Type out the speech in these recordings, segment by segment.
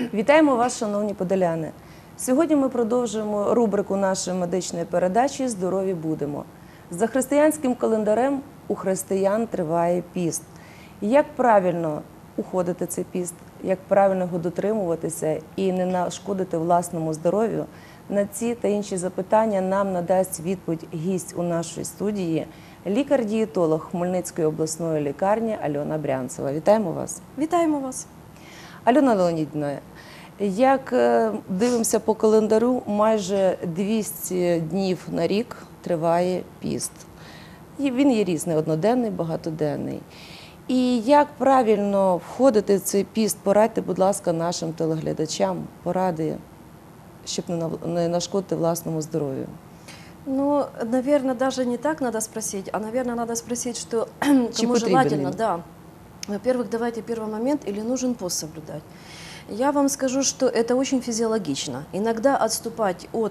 Вітаємо вас, шановні подоляни! Сьогодні ми продовжуємо рубрику нашої медичної передачі «Здорові будемо». За християнським календарем у християн триває піст. Як правильно уходити цей піст, як правильно його дотримуватися і не нашкодити власному здоров'ю, на ці та інші запитання нам надасть відповідь гість у нашій студії, лікар-дієтолог Хмельницької обласної лікарні Альона Брянцева. Вітаємо вас! Вітаємо вас! Альона Леонідівна, як дивимося по календарю, майже 200 днів на рік триває піст. І він є різний, одноденний, багатоденний. І як правильно входити в цей піст, порадьте, будь ласка, нашим телеглядачам поради, щоб не нашкодити власному здоров'ю. Ну, наверное, даже не так надо спросить, а, наверное, надо спросить, что кому желательно, да. Во-первых, давайте первый момент, или нужен пост соблюдать. Я вам скажу, что это очень физиологично. Иногда отступать от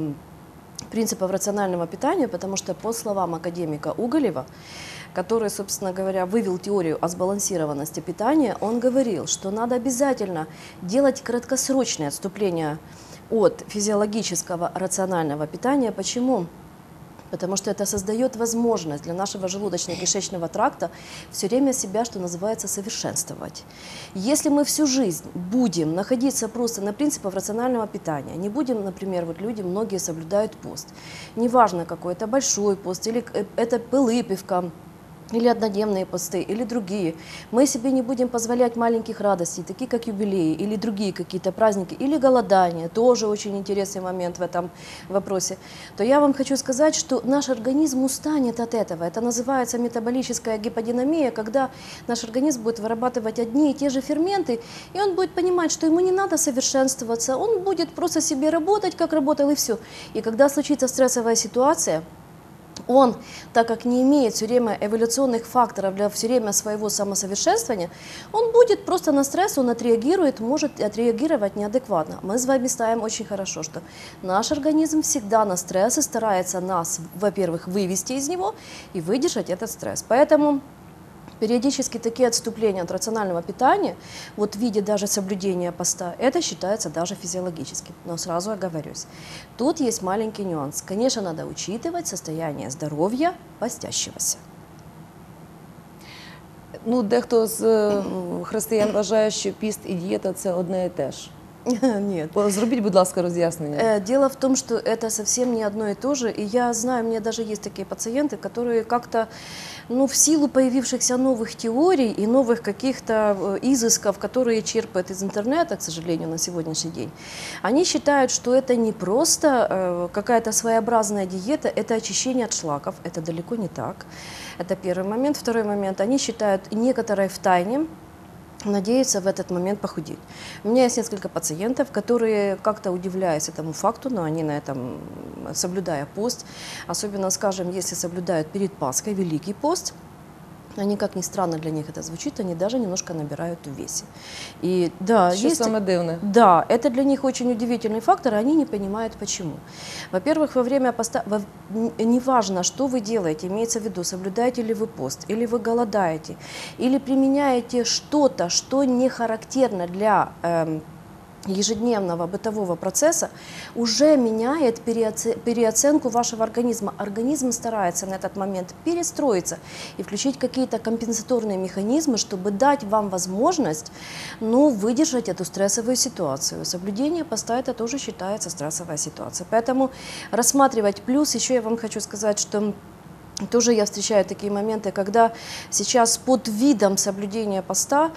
принципов рационального питания, потому что по словам академика Уголева, который, собственно говоря, вывел теорию о сбалансированности питания, он говорил, что надо обязательно делать краткосрочное отступление от физиологического рационального питания. Почему? Потому что это создает возможность для нашего желудочно-кишечного тракта все время себя, что называется, совершенствовать. Если мы всю жизнь будем находиться просто на принципах рационального питания, не будем, например, вот люди, многие соблюдают пост, неважно какой, это большой пост, или это пылыпивка, или однодневные посты, или другие. Мы себе не будем позволять маленьких радостей, такие как юбилеи, или другие какие-то праздники, или голодание, тоже очень интересный момент в этом вопросе, то я вам хочу сказать, что наш организм устанет от этого. Это называется метаболическая гиподинамия, когда наш организм будет вырабатывать одни и те же ферменты, и он будет понимать, что ему не надо совершенствоваться, он будет просто себе работать, как работал, и все. И когда случится стрессовая ситуация, он, так как не имеет все время эволюционных факторов для все время своего самосовершенствования, он будет просто на стресс, он отреагирует, может отреагировать неадекватно. Мы с вами знаем очень хорошо, что наш организм всегда на стресс и старается нас, во-первых, вывести из него и выдержать этот стресс. Поэтому периодически такие отступления от рационального питания, вот в виде даже соблюдения поста, это считается даже физиологическим. Но сразу оговорюсь, тут есть маленький нюанс. Конечно, надо учитывать состояние здоровья постящегося. Ну, дехто з християн вважає, що піст і дієта – це одне і те ж. Нет. Зробіть, будь ласка, роз'яснення. Дело в том, что это совсем не одно и то же. И я знаю, у меня даже есть такие пациенты, которые как-то, ну, в силу появившихся новых теорий и новых каких-то изысков, которые черпают из интернета, к сожалению, на сегодняшний день, они считают, что это не просто какая-то своеобразная диета, это очищение от шлаков. Это далеко не так. Это первый момент. Второй момент. Они считают, некоторые втайне надеются в этот момент похудеть. У меня есть несколько пациентов, которые, как-то удивляясь этому факту, но они на этом, соблюдая пост, особенно, скажем, если соблюдают перед Пасхой Великий пост, они, как ни странно для них это звучит, они даже немножко набирают в весе. И, да, Что самое дивное? Да, это для них очень удивительный фактор, и они не понимают почему. Во-первых, во время поста, неважно, что вы делаете, имеется в виду, соблюдаете ли вы пост, или вы голодаете, или применяете что-то, что не характерно для ежедневного бытового процесса, уже меняет переоценку вашего организма. Организм старается на этот момент перестроиться и включить какие-то компенсаторные механизмы, чтобы дать вам возможность, ну, выдержать эту стрессовую ситуацию. Соблюдение поста – это тоже считается стрессовая ситуация. Поэтому рассматривать плюс. Еще я вам хочу сказать, что тоже я встречаю такие моменты, когда сейчас под видом соблюдения поста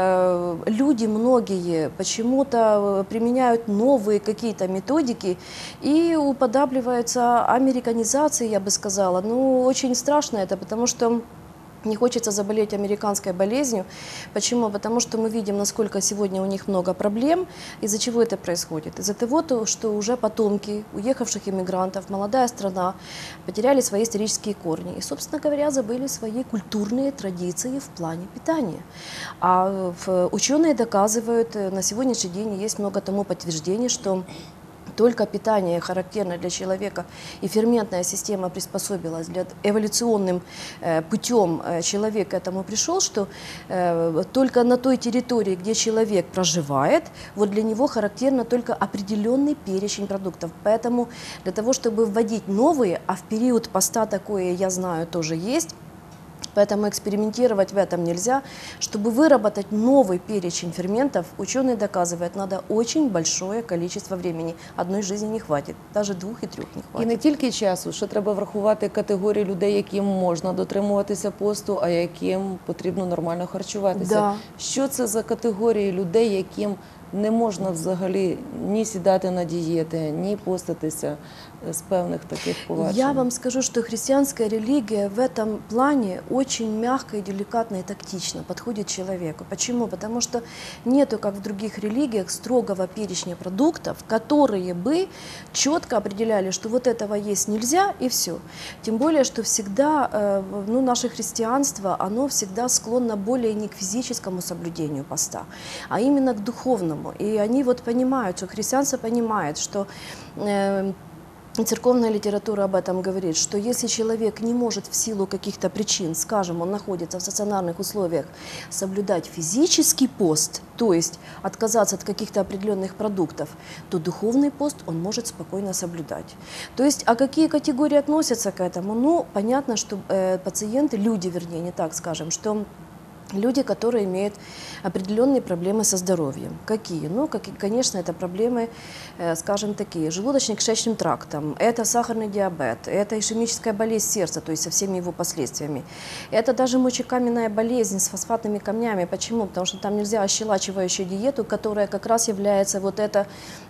люди многие почему-то применяют новые какие-то методики и уподабливаются американизации, я бы сказала. Ну, очень страшно это, потому что не хочется заболеть американской болезнью. Почему? Потому что мы видим, насколько сегодня у них много проблем. Из-за чего это происходит? Из-за того, что уже потомки уехавших иммигрантов, молодая страна, потеряли свои исторические корни. И, собственно говоря, забыли свои культурные традиции в плане питания. А ученые доказывают, на сегодняшний день есть много тому подтверждений, что только питание характерно для человека, и ферментная система приспособилась, эволюционным путем человек к этому пришел, что только на той территории, где человек проживает, вот для него характерно только определенный перечень продуктов. Поэтому для того, чтобы вводить новые, а в период поста такое, я знаю, тоже есть, поэтому экспериментировать в этом нельзя. Чтобы выработать новый перечень ферментов, ученые доказывают, надо очень большое количество времени. Одной жизни не хватит, даже 2 и 3 не І хватит. не тільки часу, ще треба врахувати категорії людей, яким можна дотримуватися посту, а яким потрібно нормально харчуватися. Да. Що це за категорії людей, яким не можна взагалі ні сідати на дієти, ні поститися з певних таких поважень? Я вам скажу, что христианская религия в этом плане очень мягко и деликатно и тактично подходит человеку. Почему? Потому что нету, как в других религиях, строгого перечня продуктов, которые бы четко определяли, что вот этого есть нельзя и все. Тем более, что всегда, наше христианство, оно всегда склонно более не к физическому соблюдению поста, а именно к духовному. И они вот понимают, что христианство понимает, что церковная литература об этом говорит, что если человек не может в силу каких-то причин, скажем, он находится в стационарных условиях, соблюдать физический пост, то есть отказаться от каких-то определенных продуктов, то духовный пост он может спокойно соблюдать. То есть, а какие категории относятся к этому? Ну, понятно, что пациенты, люди, вернее, не так скажем, что люди, которые имеют определенные проблемы со здоровьем. Какие? Ну, конечно, это проблемы, скажем, такие, желудочно-кишечным трактом, это сахарный диабет, это ишемическая болезнь сердца, то есть со всеми его последствиями. Это даже мочекаменная болезнь с фосфатными камнями. Почему? Потому что там нельзя ощелачивающую диету, которая как раз является вот это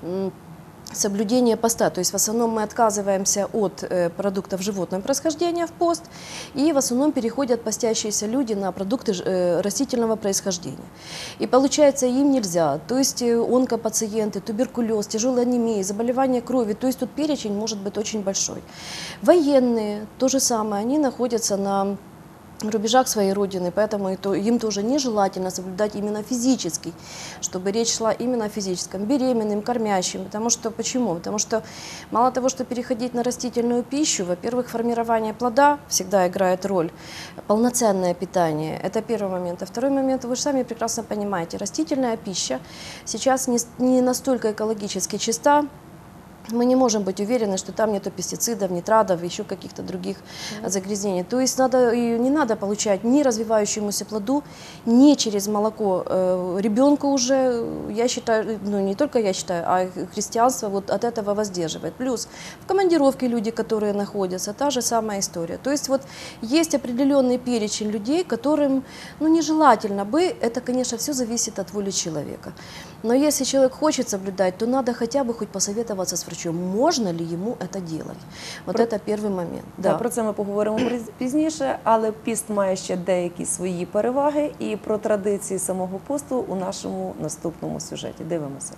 соблюдение поста. То есть в основном мы отказываемся от продуктов животного происхождения в пост, и в основном переходят постящиеся люди на продукты растительного происхождения. И получается, им нельзя. То есть онкопациенты, туберкулез, тяжелая анемия, заболевания крови. То есть тут перечень может быть очень большой. Военные, то же самое, они находятся на рубежах своей родины, поэтому им тоже нежелательно соблюдать именно физический, чтобы речь шла именно о физическом, беременным, кормящим. Потому что, почему? Потому что мало того, что переходить на растительную пищу, во-первых, формирование плода всегда играет роль, полноценное питание, это первый момент. А второй момент, вы же сами прекрасно понимаете, растительная пища сейчас не настолько экологически чиста. Мы не можем быть уверены, что там нету пестицидов, нитратов, еще каких-то других загрязнений. То есть не надо получать ни развивающемуся плоду, ни через молоко ребенку уже, я считаю, ну не только я считаю, а христианство вот от этого воздерживает. Плюс в командировке люди, которые находятся, та же самая история. То есть вот есть определенный перечень людей, которым нежелательно бы, это, конечно, все зависит от воли человека. Но если человек хочет соблюдать, то надо хотя бы хоть посоветоваться с врачом, можна ли йому це робити. От це перший момент. Да. Про це ми поговоримо пізніше, але піст має ще деякі свої переваги, і про традиції самого посту у нашому наступному сюжеті. Дивимося.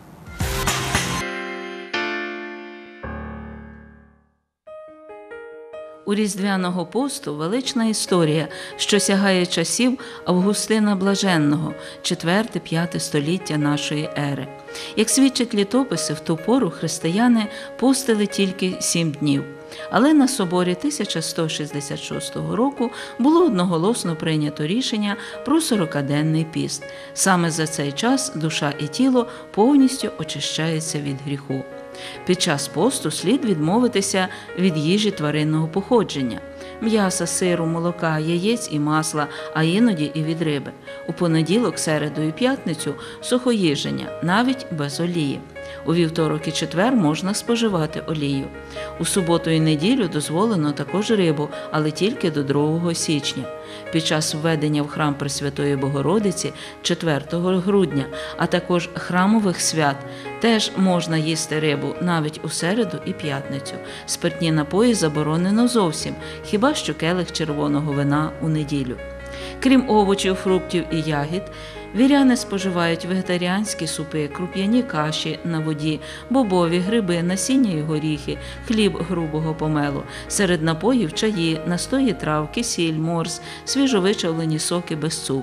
У Різдвяного посту велична історія, що сягає часів Августина Блаженного, 4-5 століття нашої ери. Як свідчать літописи, в ту пору християни постили тільки 7 днів. Але на соборі 1166 року було одноголосно прийнято рішення про 40-денний піст. Саме за цей час душа і тіло повністю очищаються від гріху. Під час посту слід відмовитися від їжі тваринного походження – м'яса, сиру, молока, яєць і масла, а іноді і від риби. У понеділок, середу і п'ятницю – сухоїження, навіть без олії. У вівторок і четвер можна споживати олію. У суботу і неділю дозволено також рибу, але тільки до 2 січня. Під час введення в храм Пресвятої Богородиці 4 грудня, а також храмових свят, теж можна їсти рибу навіть у середу і п'ятницю. Спиртні напої заборонено зовсім, хіба що келих червоного вина у неділю. Крім овочів, фруктів і ягід, віряни споживають вегетаріанські супи, круп'яні каші на воді, бобові, гриби, насіння і горіхи, хліб грубого помелу. Серед напоїв чаї, настої трав, кисіль, морс, свіжовичавлені соки без цукру.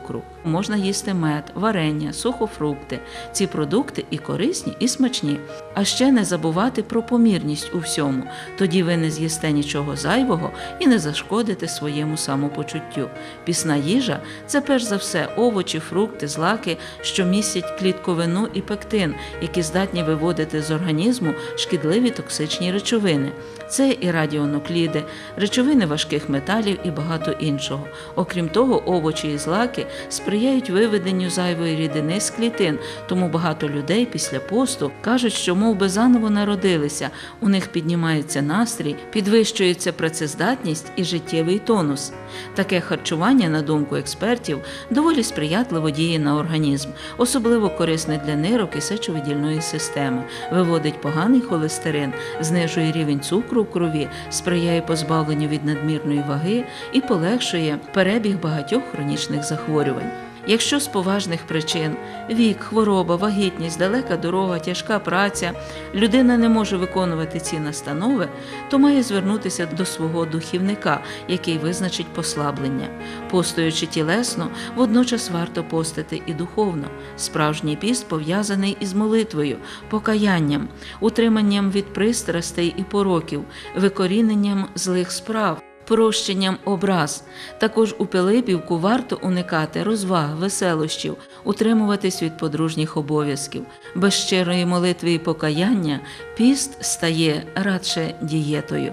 Можна їсти мед, варення, сухофрукти. Ці продукти і корисні, і смачні. А ще не забувати про помірність у всьому. Тоді ви не з'їсте нічого зайвого і не зашкодите своєму самопочуттю. Пісна їжа – це перш за все овочі, фрукти, злаки, що містять клітковину і пектин, які здатні виводити з організму шкідливі токсичні речовини. Це і радіонукліди, речовини важких металів і багато іншого. Окрім того, овочі і злаки сприяють виведенню зайвої рідини з клітин, тому багато людей після посту кажуть, що мов би заново народилися, у них піднімається настрій, підвищується працездатність і життєвий тонус. Таке харчування, на думку експертів, доволі сприятливо діє на організм, особливо корисне для нирок і сечовидільної системи, виводить поганий холестерин, знижує рівень цукру в крові, сприяє позбавленню від надмірної ваги і полегшує перебіг багатьох хронічних захворювань. Якщо з поважних причин – вік, хвороба, вагітність, далека дорога, тяжка праця – людина не може виконувати ці настанови, то має звернутися до свого духівника, який визначить послаблення. Постуючи тілесно, водночас варто постити і духовно. Справжній піст пов'язаний із молитвою, покаянням, утриманням від пристрастей і пороків, викоріненням злих справ, прощенням образ. Також у Пилипівку варто уникати розваг, веселощів, утримуватись від подружніх обов'язків. Без щирої молитви і покаяння піст стає радше дієтою.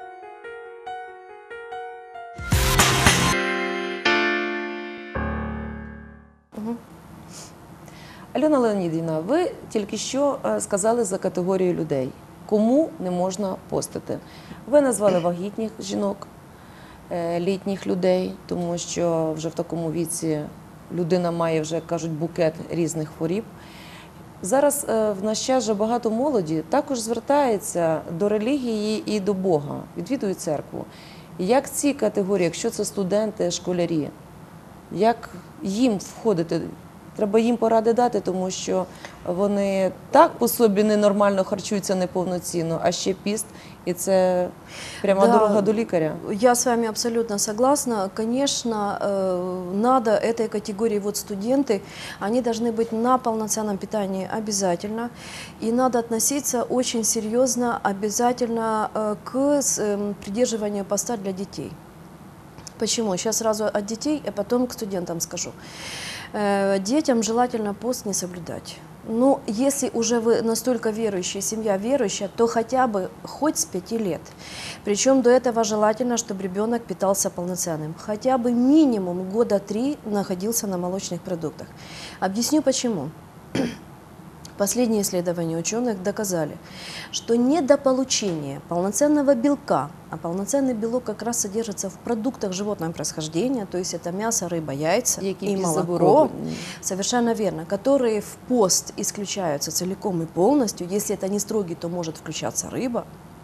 Альона Леонідівна, ви тільки що сказали за категорію людей, кому не можна постити. Ви назвали вагітних жінок, літніх людей, тому що вже в такому віці людина має вже, кажуть, букет різних хворіб. Зараз в наш час вже багато молоді також звертається до релігії і до Бога, відвідують церкву. Як ці категорії, якщо це студенти, школярі, як їм входити? Треба їм поради дати, тому що вони так по собі ненормально харчуються неповноцінно, а ще піст, і це пряма дорога до лікаря. Я с вами абсолютно согласна. Конечно, надо этой категории вот студенты, они должны быть на полноценном питании обязательно. И надо относиться очень серьезно обязательно к придерживанию поста для детей. Почему? Сейчас сразу от детей, а потом к студентам скажу. Детям желательно пост не соблюдать. Но если уже вы настолько верующие, семья верующая, то хотя бы хоть с 5 лет. Причем до этого желательно, чтобы ребенок питался полноценным. Хотя бы минимум года 3 находился на молочных продуктах. Объясню почему. Последние исследования ученых доказали, что недополучение полноценного белка, а полноценный белок как раз содержится в продуктах животного происхождения, то есть это мясо, рыба, яйца и молоко, совершенно верно, которые в пост исключаются целиком и полностью, если это не строгий, то может включаться рыба,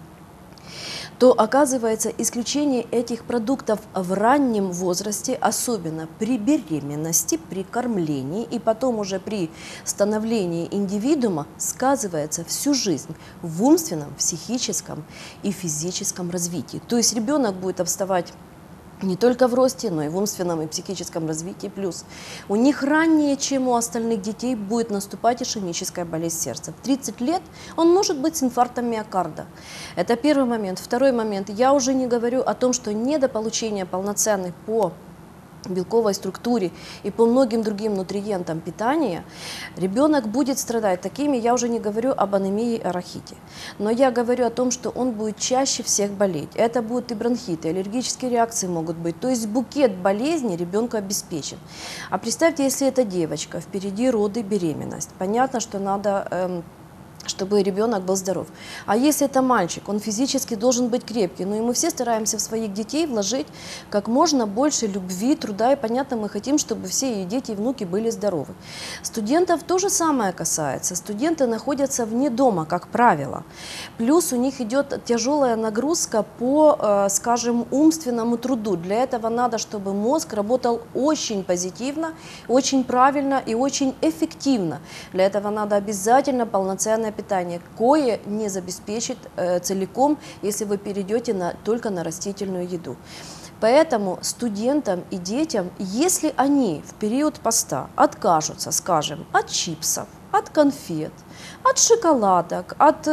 то оказывается исключение этих продуктов в раннем возрасте, особенно при беременности, при кормлении и потом уже при становлении индивидуума, сказывается всю жизнь в умственном, психическом и физическом развитии. То есть ребенок будет обставать не только в росте, но и в умственном и психическом развитии. Плюс у них ранее, чем у остальных детей, будет наступать ишемическая болезнь сердца. В 30 лет он может быть с инфарктом миокарда. Это первый момент. Второй момент. Я уже не говорю о том, что недополучение полноценных по белковой структуре и по многим другим нутриентам питания, ребенок будет страдать такими, я уже не говорю об анемии и арахите, но я говорю о том, что он будет чаще всех болеть. Это будут и бронхиты, аллергические реакции могут быть, то есть букет болезней ребенку обеспечен. А представьте, если это девочка, впереди роды, беременность, понятно, что надо чтобы ребенок был здоров. А если это мальчик, он физически должен быть крепкий. Но и мы все стараемся в своих детей вложить как можно больше любви, труда. И понятно, мы хотим, чтобы все и дети, и внуки были здоровы. Студентов то же самое касается. Студенты находятся вне дома, как правило. Плюс у них идет тяжелая нагрузка по, скажем, умственному труду. Для этого надо, чтобы мозг работал очень позитивно, очень правильно и очень эффективно. Для этого надо обязательно полноценное питание, кое не забеспечит целиком, если вы перейдете только на растительную еду. Поэтому студентам и детям, если они в период поста откажутся, скажем, от чипсов, от конфет, от шоколадок,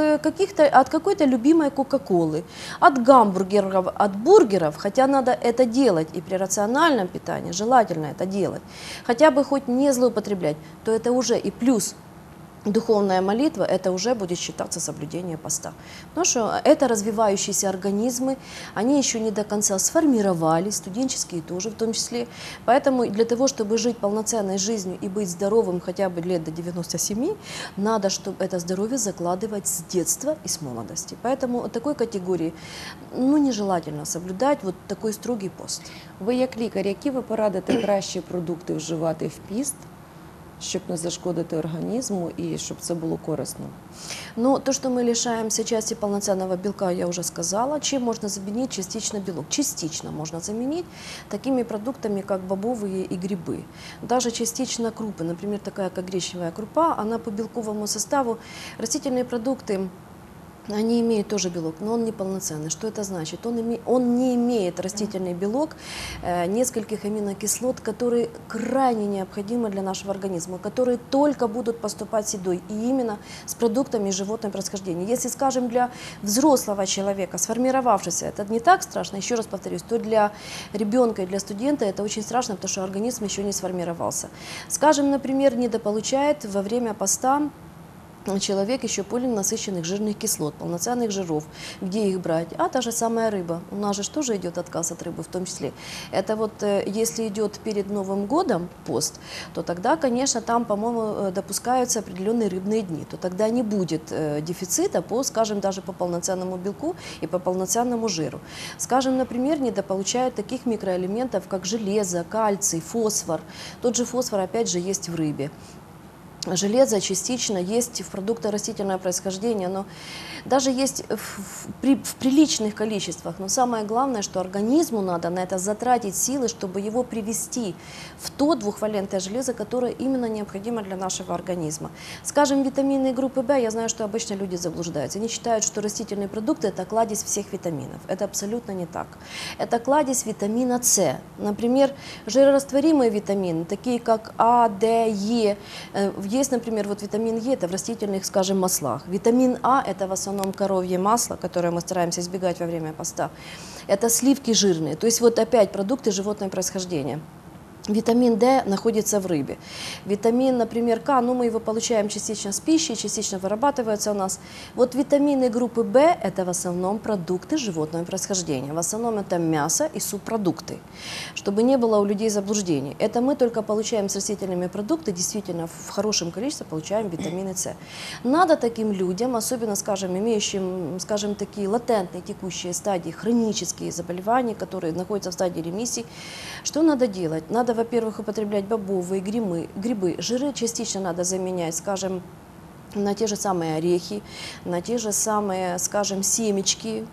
от какой-то любимой кока-колы, от гамбургеров, от бургеров, хотя надо это делать и при рациональном питании, желательно это делать, хотя бы хоть не злоупотреблять, то это уже и плюс. Духовная молитва – это уже будет считаться соблюдение поста. Потому что это развивающиеся организмы, они еще не до конца сформировались, студенческие тоже в том числе. Поэтому для того, чтобы жить полноценной жизнью и быть здоровым хотя бы лет до 97, надо, чтобы это здоровье закладывать с детства и с молодости. Поэтому такой категории нежелательно соблюдать вот такой строгий пост. Ви як лікар, які ви порадите кращі продукти вживати в піст, щоб не зашкодити організму і щоб це було корисно? Но то, что мы лишаемся части полноценного белка, я уже сказала. Чем можно заменить частично белок? Частично можно заменить такими продуктами, как бобовые и грибы. Даже частично крупы, например, такая как гречневая крупа, она по белковому составу, растительные продукты, они имеют тоже белок, но он неполноценный. Что это значит? Он не имеет растительный белок, нескольких аминокислот, которые крайне необходимы для нашего организма, которые только будут поступать с едой, и именно с продуктами животного происхождения. Если, скажем, для взрослого человека, сформировавшегося, это не так страшно, еще раз повторюсь, то для ребенка и для студента это очень страшно, потому что организм еще не сформировался. Скажем, например, недополучает во время поста человек еще полиненасыщенных жирных кислот, полноценных жиров. Где их брать? А та же самая рыба. У нас же тоже идет отказ от рыбы в том числе. Это вот если идет перед Новым годом пост, то тогда, конечно, там, по-моему, допускаются определенные рыбные дни. То тогда не будет дефицита по, скажем, даже по полноценному белку и по полноценному жиру. Скажем, например, недополучают таких микроэлементов, как железо, кальций, фосфор. Тот же фосфор, опять же, есть в рыбе. Железо частично есть в продуктах растительного происхождения, но даже есть в приличных количествах. Но самое главное, что организму надо на это затратить силы, чтобы его привести в то двухвалентное железо, которое именно необходимо для нашего организма. Скажем, витамины группы В, я знаю, что обычно люди заблуждаются. Они считают, что растительные продукты – это кладезь всех витаминов. Это абсолютно не так. Это кладезь витамина С. Например, жирорастворимые витамины, такие как А, Д, Е. Есть, например, вот витамин Е – это в растительных, скажем, маслах. Витамин А – это в основном коровье масло, которое мы стараемся избегать во время поста. Это сливки жирные, то есть вот опять продукты животного происхождения. Витамин D находится в рыбе. Витамин, например, К, мы его получаем частично с пищей, частично вырабатывается у нас. Вот витамины группы В – это в основном продукты животного происхождения. В основном это мясо и субпродукты, чтобы не было у людей заблуждений. Это мы только получаем с растительными продуктами, действительно в хорошем количестве получаем витамины С. Надо таким людям, особенно, скажем, имеющим, скажем, такие латентные текущие стадии, хронические заболевания, которые находятся в стадии ремиссии, что надо делать? Надо, во-первых, употреблять бобовые грибы. Жиры частично надо заменять, скажем, на те же самые орехи, на те же самые, скажем, семечки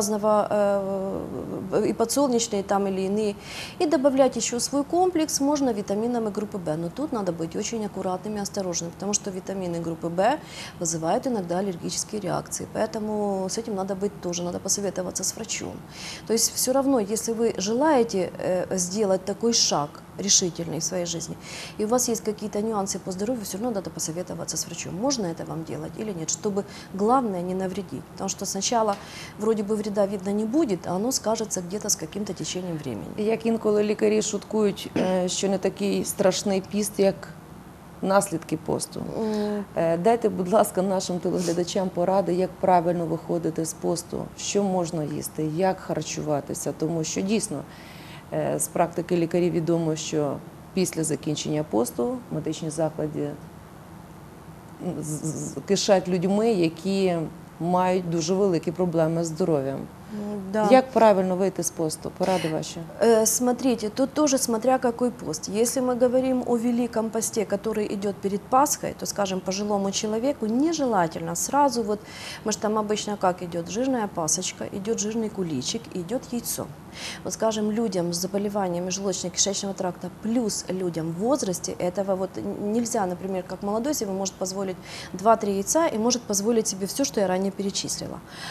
разного, и подсолнечные там или иные. И добавлять еще свой комплекс можно витаминами группы В. Но тут надо быть очень аккуратными и осторожными, потому что витамины группы В вызывают иногда аллергические реакции. Поэтому с этим надо быть тоже, надо посоветоваться с врачом. То есть все равно, если вы желаете сделать такой шаг решительный в своей жизни, и у вас есть какие-то нюансы по здоровью, все равно надо посоветоваться с врачом, можно это вам делать или нет, чтобы главное не навредить. Потому что сначала вроде бы вреда видно не будет, а оно скажется где-то с каким-то течением времени. Як інколи лікарі шуткують, що не такий страшний піст, як наслідки посту. Дайте, будь ласка, нашим телеглядачам поради, як правильно виходити з посту, що можна їсти, як харчуватися, тому що дійсно з практики лікарів відомо, що після закінчення посту медичні заклади кишать людьми, які мають дуже великі проблеми з здоров'ям. Да. Як правильно вийти з посту? Поради ваші. Смотрите, тут тоже смотря какой пост. Если мы говорим о великом посте, который идет перед Пасхой, то, скажем, пожилому человеку нежелательно сразу, вот мы же там обычно как идет, жирная пасочка, идет жирный куличик, идет яйцо. Вот, скажем, людям с заболеваниями желудочно-кишечного тракта плюс людям в возрасте, этого вот нельзя, например, как молодой себе может позволить 2-3 яйца и может позволить себе все, что я ранее перечислила.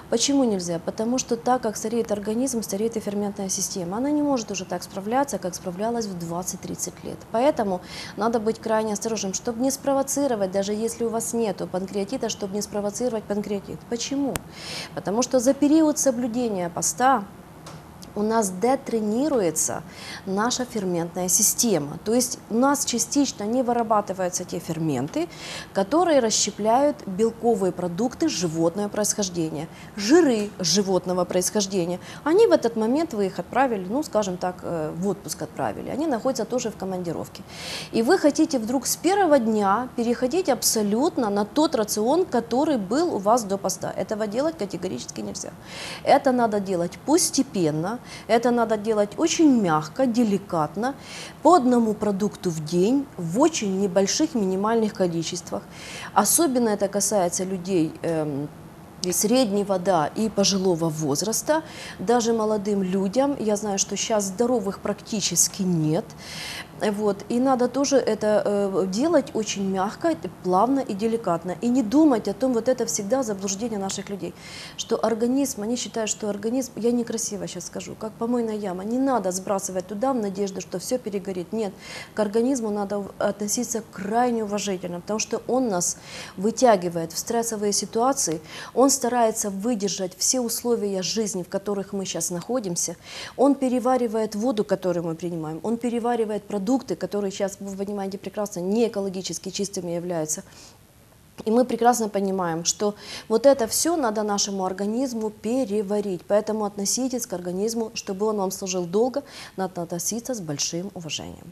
Почему нельзя? Потому что так как стареет организм, стареет и ферментная система. Она не может уже так справляться, как справлялась в 20-30 лет. Поэтому надо быть крайне осторожным, чтобы не спровоцировать, даже если у вас нет панкреатита, чтобы не спровоцировать панкреатит. Почему? Потому что за период соблюдения поста у нас детренируется наша ферментная система. То есть у нас частично не вырабатываются те ферменты, которые расщепляют белковые продукты животного происхождения, жиры животного происхождения. Они в этот момент, вы их отправили, ну, скажем так, в отпуск отправили, они находятся тоже в командировке. И вы хотите вдруг с первого дня переходить абсолютно на тот рацион, который был у вас до поста. Этого делать категорически нельзя. Это надо делать постепенно. Это надо делать очень мягко, деликатно, по одному продукту в день, в очень небольших минимальных количествах. Особенно это касается людей среднего, да, и пожилого возраста, даже молодым людям. Я знаю, что сейчас здоровых практически нет. Вот. И надо тоже это делать очень мягко, плавно и деликатно. И не думать о том, вот это всегда заблуждение наших людей, что организм, они считают, что организм, я некрасиво сейчас скажу, как помойная яма, не надо сбрасывать туда в надежду, что все перегорит. Нет, к организму надо относиться крайне уважительно, потому что он нас вытягивает в стрессовые ситуации, он старается выдержать все условия жизни, в которых мы сейчас находимся, он переваривает воду, которую мы принимаем, он переваривает продукты, которые сейчас, вы понимаете прекрасно, не экологически чистыми являются. И мы прекрасно понимаем, что вот это все надо нашему организму переварить. Поэтому относитесь к организму, чтобы он вам служил долго, надо относиться з большим уваженням.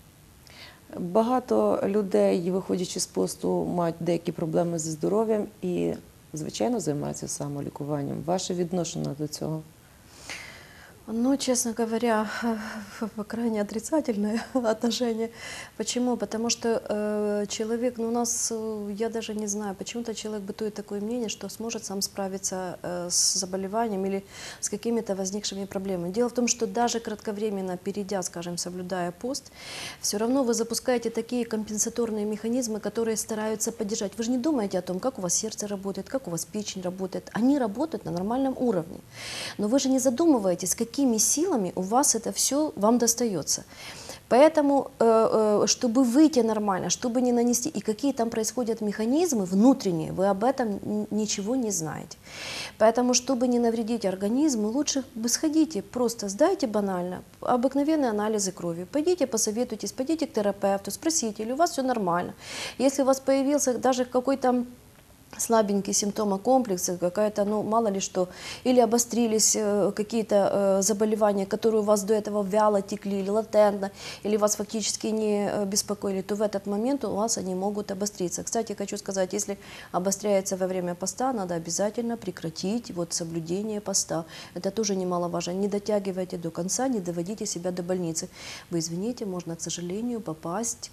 Багато людей, виходячи з посту, мають деякі проблеми зі здоров'ям і, звичайно, займаються самолікуванням. Ваше відношення до цього? Ну, честно говоря, крайне отрицательное отношение. Почему? Потому что человек, ну, у нас, я даже не знаю, почему-то человек бытует такое мнение, что сможет сам справиться с заболеванием или с какими-то возникшими проблемами. Дело в том, что даже кратковременно перейдя, скажем, соблюдая пост, все равно вы запускаете такие компенсаторные механизмы, которые стараются поддержать. Вы же не думаете о том, как у вас сердце работает, как у вас печень работает. Они работают на нормальном уровне. Но вы же не задумываетесь, какими силами у вас это все вам достается. Поэтому, чтобы выйти нормально, чтобы не нанести, и какие там происходят механизмы внутренние, вы об этом ничего не знаете. Поэтому, чтобы не навредить организму, лучше сходите, просто сдайте банально обыкновенные анализы крови, пойдите посоветуйтесь, пойдите к терапевту, спросите, или у вас все нормально. Если у вас появился даже какой-то слабенькие симптомы комплекса, какая-то, ну, мало ли что, или обострились какие-то заболевания, которые у вас до этого вяло текли, или латентно, или вас фактически не беспокоили, то в этот момент у вас они могут обостриться. Кстати, хочу сказать, если обостряется во время поста, надо обязательно прекратить вот соблюдение поста. Это тоже немаловажно. Не дотягивайте до конца, не доводите себя до больницы. Вы извините, можно, к сожалению, попасть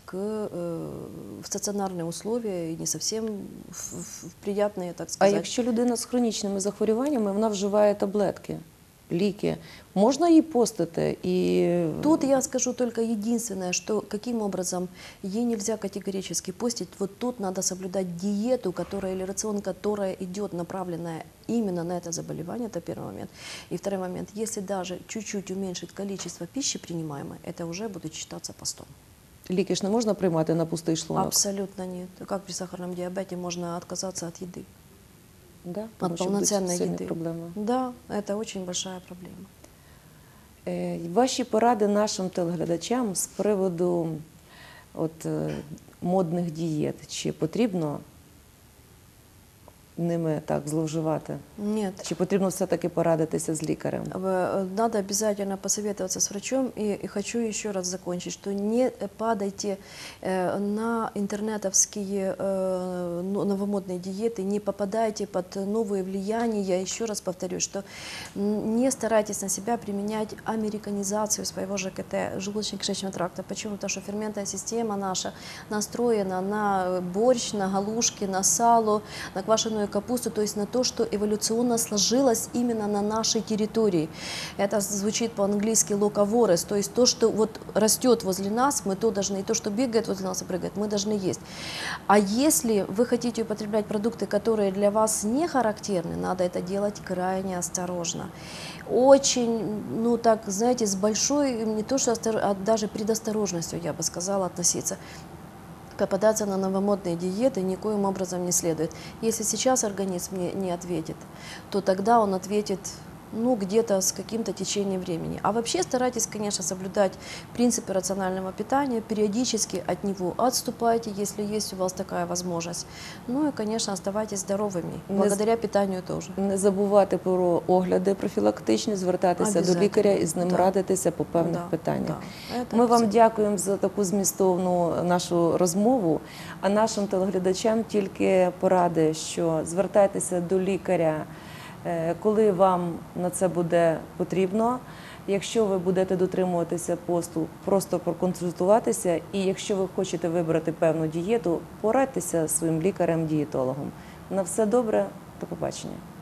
в стационарные условия и не совсем приятные, так А сказать. якщо людина з хронічними захворюваннями, вона вживає таблетки, ліки, можна їй постити? І... Тут я скажу только единственное, что каким образом ей нельзя категорически постить. Вот тут надо соблюдать диету, которая или рацион, которая идет направленная именно на это заболевание, это первый момент. И второй момент, если даже чуть-чуть уменьшить количество пищи принимаемой, это уже будет считаться постом. Ліки ж не можна приймати на пустий шлунок? Абсолютно нет. Как при сахарном диабете можно отказаться от еды? Да? От Тому що будуть полноценной сильні еды. проблеми. Да, это очень большая проблема. Ваші поради нашим телеглядачам з приводу модних дієт. Чи потрібно ними так зловживати? Нет. Чи потрібно все-таки порадитися з лікарем? Надо обязательно посоветоваться с врачом. И хочу еще раз закончить, что не падайте на интернетовские новомодные диеты, не попадайте под новые влияния. Я еще раз повторюсь, что не старайтесь на себя применять американизацию своего ЖКТ, желудочно-кишечного тракта. Почему? Потому что ферментная система наша настроена на борщ, на галушки, на сало, на квашеную капусту, то есть на то, что эволюционно сложилось именно на нашей территории. Это звучит по-английски locavores, то есть то, что вот растет возле нас, мы то должны, и то, что бегает возле нас и прыгает, мы должны есть. А если вы хотите употреблять продукты, которые для вас не характерны, надо это делать крайне осторожно. Очень, ну так, знаете, с большой, не то что а даже предосторожностью, я бы сказала, относиться. Попадаться на новомодные диеты никоим образом не следует. Если сейчас организм не ответит, то тогда он ответит, ну, где-то с каким-то течением времени. А вообще старайтесь, конечно, соблюдать принципы рационального питания, периодически от него отступайте, если есть у вас такая возможность. Ну и, конечно, оставайтесь здоровыми, благодаря питанию тоже. Не забувати про огляди профілактичні, звертатися до лікаря і з ним радитися по певних питаннях. Ми вам дякуємо за таку змістовну нашу розмову, а нашим телеглядачам тільки поради, що звертайтеся до лікаря, коли вам на це буде потрібно. Якщо ви будете дотримуватися посту, просто проконсультуватися. І якщо ви хочете вибрати певну дієту, порадьтеся зі своїм лікарем-дієтологом. На все добре, до побачення.